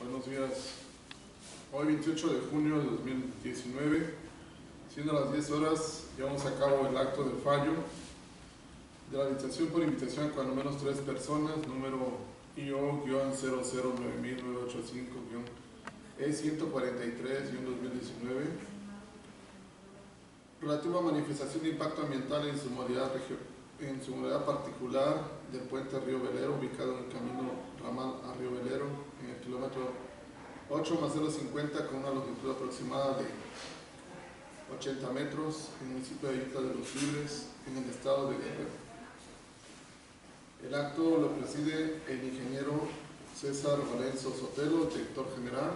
Buenos días. Hoy 28 de junio de 2019, siendo las 10 horas, llevamos a cabo el acto del fallo de la licitación por invitación con al menos 3 personas, número IO-009.985-E143-2019, relativo a manifestación de impacto ambiental en su modalidad particular del puente Río Velero, ubicado en el camino ramal a Río Velero, en el kilómetro 8+050, con una longitud aproximada de 80 metros, en el municipio de Ayutla de los Libres, en el estado de Guerrero. El acto lo preside el ingeniero César Lorenzo Sotelo, director general.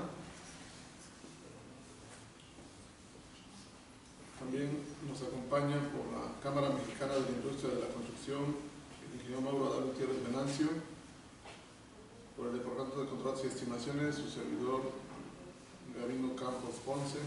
También nos acompaña por la Cámara Mexicana de la Industria de la Construcción el ingeniero Mauro Adal Gutiérrez Venancio, por el Departamento de Contratos y Estimaciones su servidor Gabino Campos Ponce.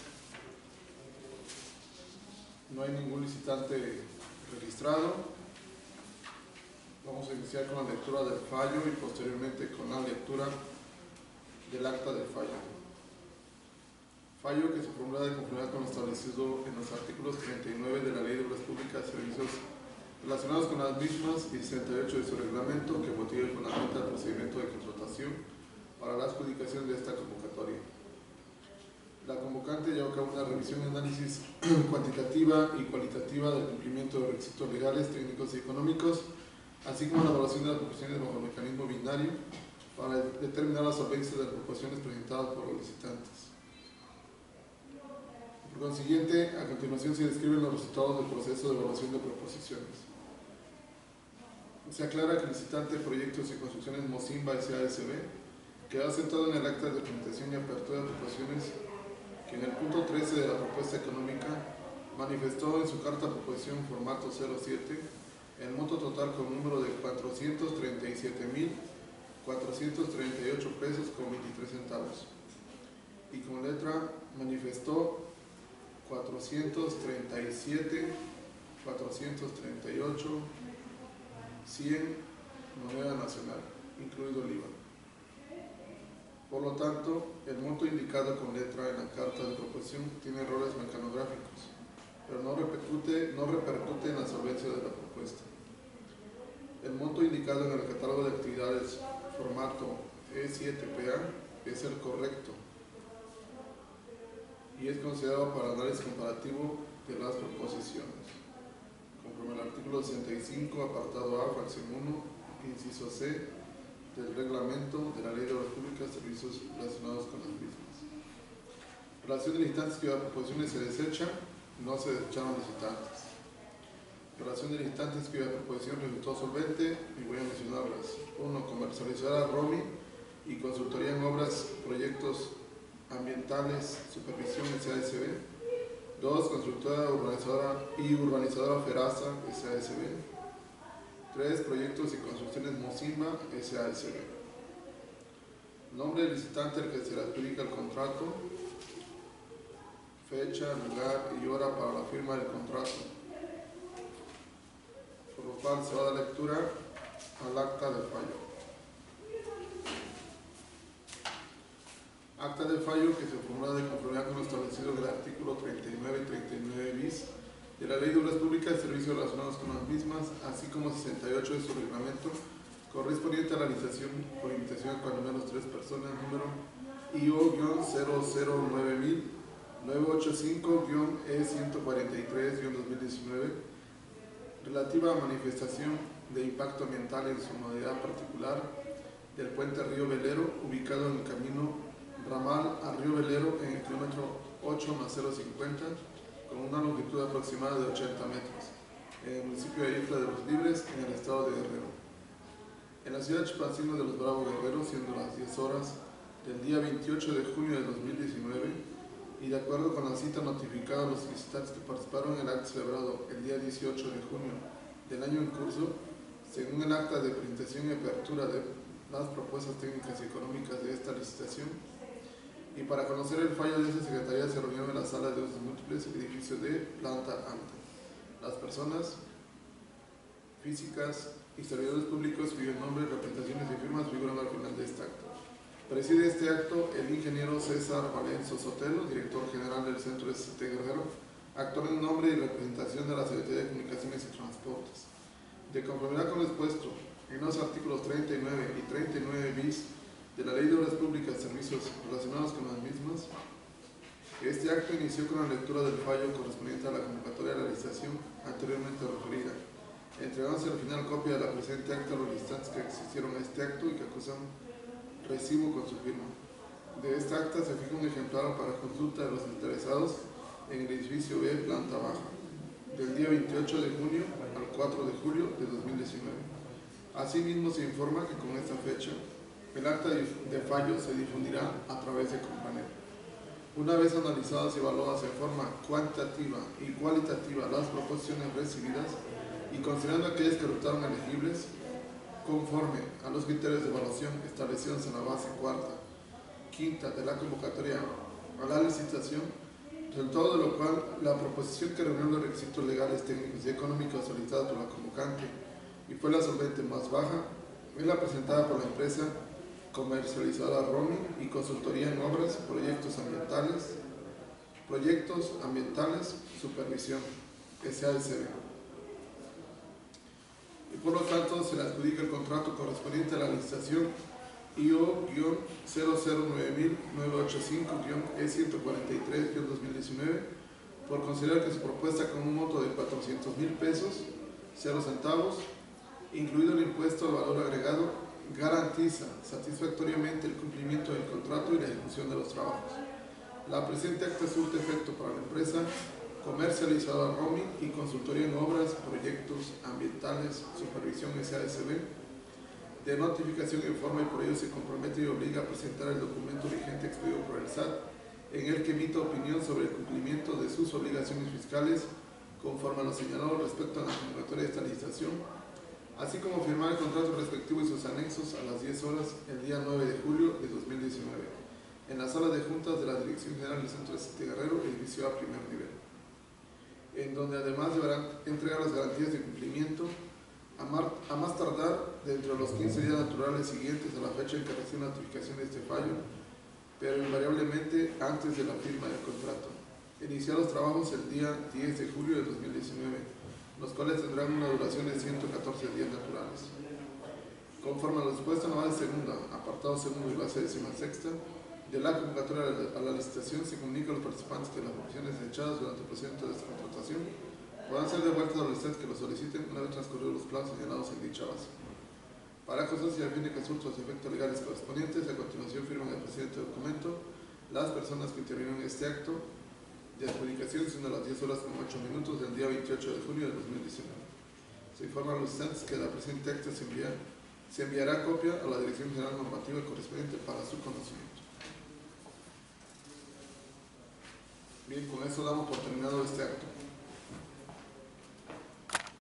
No hay ningún licitante registrado. Vamos a iniciar con la lectura del fallo y posteriormente con la lectura del acta del fallo. Fallo que se formula de conformidad con lo establecido en los artículos 39 de la Ley de Obras Públicas y Servicios relacionados con las mismas y 68 de su reglamento, que motiva y fundamenta el procedimiento de contratación para la adjudicación de esta convocatoria. La convocante lleva a cabo una revisión y análisis cuantitativa y cualitativa del cumplimiento de requisitos legales, técnicos y económicos, así como la evaluación de las proposiciones bajo el mecanismo binario para determinar la solvencia de las proposiciones presentadas por los licitantes. Por consiguiente, a continuación se describen los resultados del proceso de evaluación de proposiciones. Se aclara que el licitante Proyectos y Construcciones Mocimba S.A.S.B. quedó asentado en el acta de presentación y apertura de proposiciones que en el punto 13 de la propuesta económica manifestó en su carta proposición formato 07 el monto total con número de 437.438 pesos con 23 centavos, y con letra manifestó 437.438 100 moneda nacional, incluido el IVA. Por lo tanto, el monto indicado con letra en la carta de proposición tiene errores mecanográficos, pero no repercute en la solvencia de la propuesta. El monto indicado en el catálogo de actividades formato E7PA es el correcto y es considerado para análisis comparativo de las proposiciones, conforme al artículo 65, apartado A, fracción 1, inciso C, del reglamento de la Ley de Obras Públicas y Servicios relacionados con las mismas. Relación de licitantes cuya proposiciones se desechan, no se desecharon licitantes. Relación de licitantes cuya proposición resultó solvente, y voy a mencionarlas. 1. Comercializadora Romi y Consultoría en Obras, Proyectos Ambientales, Supervisión S.A.S.B. 2. Constructora urbanizadora Feraza S.A.S.B. 3. Proyectos y Construcciones Mocimba S.A.S.B. Nombre del licitante al que se le adjudica el contrato. Fecha, lugar y hora para la firma del contrato. Por lo cual se va a dar lectura al acta del fallo. Acta de fallo que se formula de conformidad con lo establecido en el artículo 39 y 39 bis de la Ley de Obras Públicas y Servicios relacionados con las mismas, así como 68 de su reglamento, correspondiente a la licitación por invitación con al menos 3 personas, número IO-009.985-E143-2019, relativa a manifestación de impacto ambiental en su modalidad particular del puente Río Velero, ubicado en el camino ramal a Río Velero en el kilómetro 8+050, con una longitud aproximada de 80 metros, en el municipio de Ayutla de los Libres, en el estado de Guerrero. En la ciudad Chilpancingo de los Bravo Guerrero, siendo las 10 horas del día 28 de junio de 2019, y de acuerdo con la cita notificada a los licitantes que participaron en el acto celebrado el día 18 de junio del año en curso, según el acta de presentación y apertura de las propuestas técnicas y económicas de esta licitación, y para conocer el fallo de esta secretaría se reunieron en la sala de usos múltiples, el edificio de planta alta, las personas físicas y servidores públicos cuyos nombres, representaciones y firmas figuran al final de este acto. Preside este acto el ingeniero César Valenzo Sotelo, director general del Centro de ST Guerrero, actor en nombre y representación de la Secretaría de Comunicaciones y Transportes. De conformidad con lo expuesto en los artículos 39 y 39 bis de la Ley de Obras Públicas y Servicios relacionados con las mismas, este acto inició con la lectura del fallo correspondiente a la convocatoria de la licitación anteriormente referida, entregándose al final copia de la presente acta a los licitantes que asistieron a este acto y que acusan recibo con su firma. De esta acta se fija un ejemplar para consulta de los interesados en el edificio B, planta baja, del día 28 de junio al 4 de julio de 2019. Asimismo, se informa que con esta fecha el acta de fallo se difundirá a través de Compranet. Una vez analizadas y evaluadas en forma cuantitativa y cualitativa las proposiciones recibidas y considerando aquellas que resultaron elegibles, conforme a los criterios de evaluación establecidos en la base cuarta, quinta de la convocatoria a la licitación, resultado de lo cual la proposición que reunió los requisitos legales, técnicos y económicos solicitados por la convocante y fue la solvente más baja, es la presentada por la empresa comercializadora Romy y consultoría en obras, proyectos ambientales, supervisión, SADCB. Y por lo tanto se le adjudica el contrato correspondiente a la licitación IO-009985-E143-2019 por considerar que su propuesta con un monto de 400,000 pesos, 0 centavos, incluido el impuesto al valor agregado, garantiza satisfactoriamente el cumplimiento del contrato y la ejecución de los trabajos. La presente acta surte efecto para la empresa comercializadora Romy y consultoría en obras, proyectos ambientales, supervisión SADCB, de notificación en forma y por ello se compromete y obliga a presentar el documento vigente expedido por el SAT en el que emita opinión sobre el cumplimiento de sus obligaciones fiscales conforme a lo señalado respecto a la convocatoria de esta licitación, así como firmar el contrato respectivo y sus anexos a las 10 horas el día 9 de julio de 2019 en la sala de juntas de la Dirección General del Centro de ST Guerrero, edificio A, primer nivel, en donde además deberán entregar las garantías de cumplimiento a más tardar dentro de los 15 días naturales siguientes a la fecha en que recibe notificación de este fallo, pero invariablemente antes de la firma del contrato. Iniciar los trabajos el día 10 de julio de 2019, los cuales tendrán una duración de 114 días naturales. Conforme a lo dispuesto en la base segunda, apartado segundo y base 16ª, de la convocatoria a la licitación se comunica a los participantes que las proposiciones echadas durante el procedimiento de esta contratación podrán ser devueltas a los licitantes que lo soliciten una vez transcurridos los plazos señalados en dicha base. Para constancia y a fin de que surtan los efectos legales correspondientes, a continuación firman el presente documento las personas que intervinieron en este acto de adjudicación, siendo las 10 horas con 8 minutos del día 28 de junio de 2019. Se informa a los licitantes que la presente acta se enviará copia a la Dirección General Normativa correspondiente para su conocimiento. Bien, con eso damos por terminado este acto.